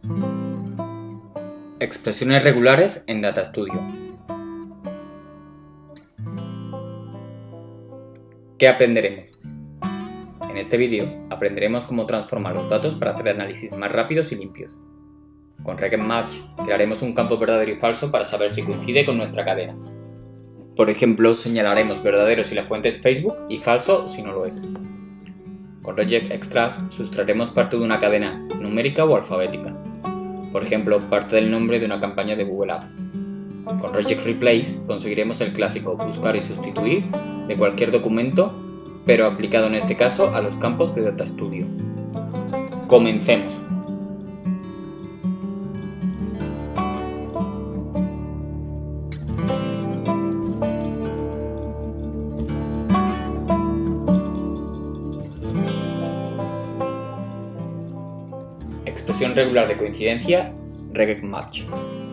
Expresiones regulares en Data Studio. ¿Qué aprenderemos? En este vídeo aprenderemos cómo transformar los datos para hacer análisis más rápidos y limpios. Con RegMatch crearemos un campo verdadero y falso para saber si coincide con nuestra cadena. Por ejemplo, señalaremos verdadero si la fuente es Facebook y falso si no lo es. Con RegExtract sustraeremos parte de una cadena numérica o alfabética. Por ejemplo, parte del nombre de una campaña de Google Ads. Con RegReplace conseguiremos el clásico buscar y sustituir de cualquier documento, pero aplicado en este caso a los campos de Data Studio. ¡Comencemos! Expresión regular de coincidencia, RegMatch.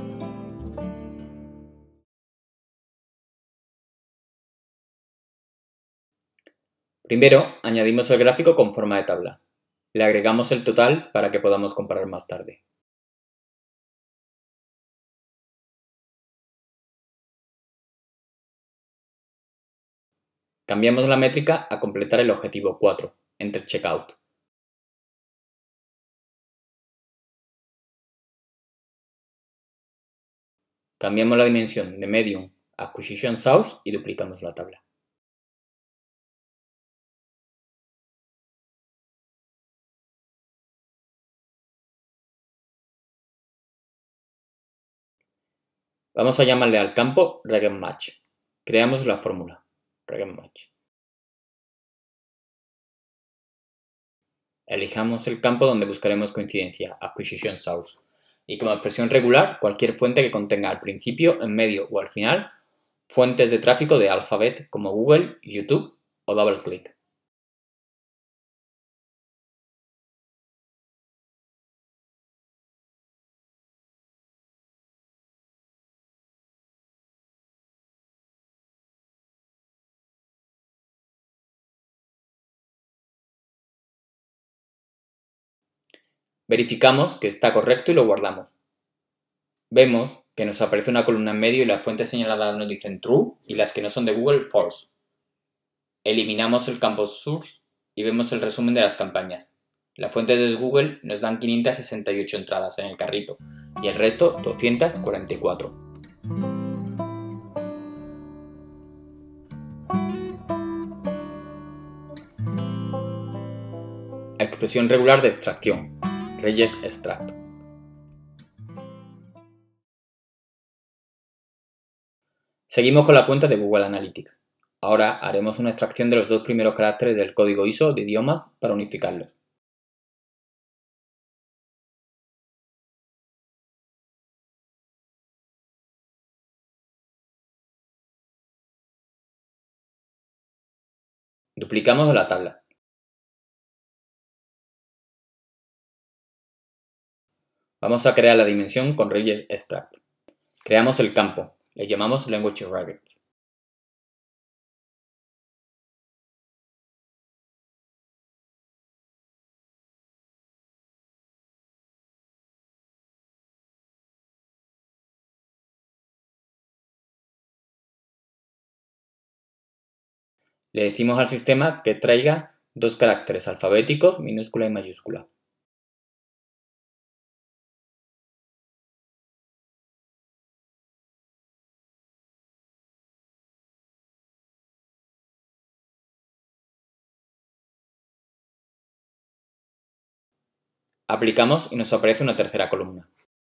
Primero, añadimos el gráfico con forma de tabla. Le agregamos el total para que podamos comparar más tarde. Cambiamos la métrica a completar el objetivo 4, Enter Checkout. Cambiamos la dimensión de Medium a Acquisition Source y duplicamos la tabla. Vamos a llamarle al campo RegMatch. Creamos la fórmula RegMatch. Elijamos el campo donde buscaremos coincidencia, Acquisition Source. Y como expresión regular, cualquier fuente que contenga al principio, en medio o al final fuentes de tráfico de Alphabet como Google, YouTube o DoubleClick. Verificamos que está correcto y lo guardamos. Vemos que nos aparece una columna en medio y las fuentes señaladas nos dicen true y las que no son de Google false. Eliminamos el campo source y vemos el resumen de las campañas. Las fuentes de Google nos dan 568 entradas en el carrito y el resto 244. Expresión regular de extracción, RegExtract. Seguimos con la cuenta de Google Analytics. Ahora haremos una extracción de los dos primeros caracteres del código ISO de idiomas para unificarlos. Duplicamos la tabla. Vamos a crear la dimensión con RegExtract. Creamos el campo, le llamamos LanguageReg. Le decimos al sistema que traiga dos caracteres alfabéticos, minúscula y mayúscula. Aplicamos y nos aparece una tercera columna.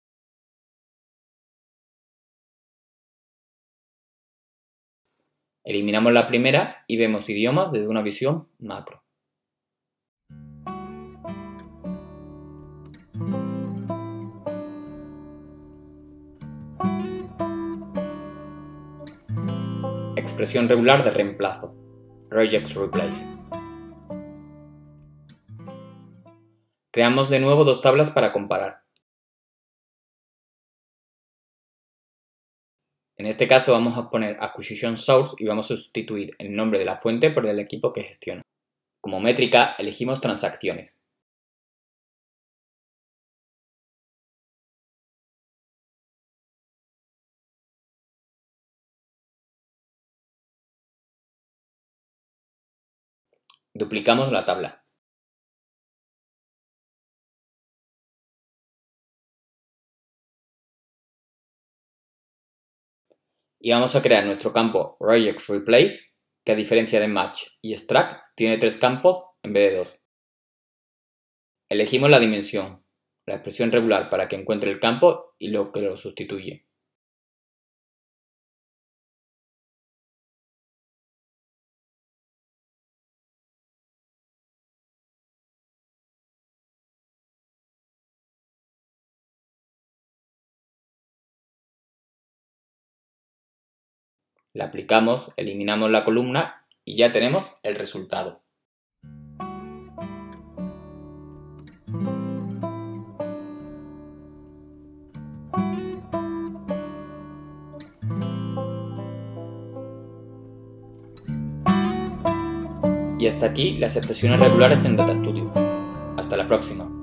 Eliminamos la primera y vemos idiomas desde una visión macro. Expresión regular de reemplazo, RegExReplace. Creamos de nuevo dos tablas para comparar. En este caso vamos a poner Acquisition Source y vamos a sustituir el nombre de la fuente por el del equipo que gestiona. Como métrica elegimos transacciones. Duplicamos la tabla. Y vamos a crear nuestro campo RegeXReplace, que a diferencia de Match y Extract, tiene 3 campos en vez de 2. Elegimos la dimensión, la expresión regular para que encuentre el campo y lo que lo sustituye. La aplicamos, eliminamos la columna y ya tenemos el resultado. Y hasta aquí las expresiones regulares en Data Studio. Hasta la próxima.